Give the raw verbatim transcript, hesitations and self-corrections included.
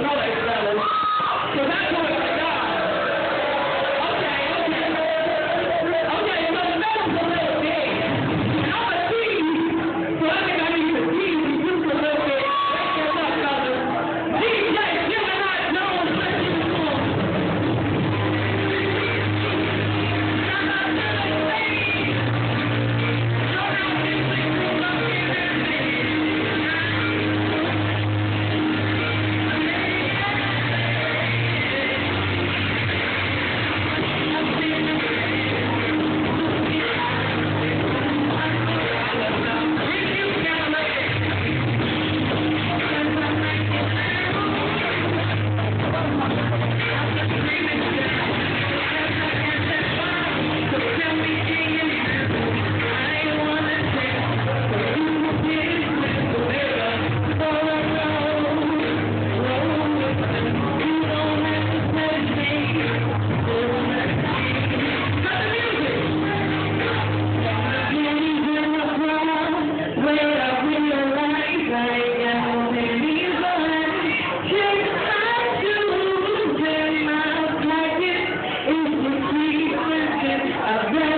colors, fellas. So that's what I got. Okay, okay. Okay, so the metal's a little big. And I'm a tease, so I think I need to tease you just a little bit. Wake us up, fellas. D J, give me that Jones, let's get it on. I've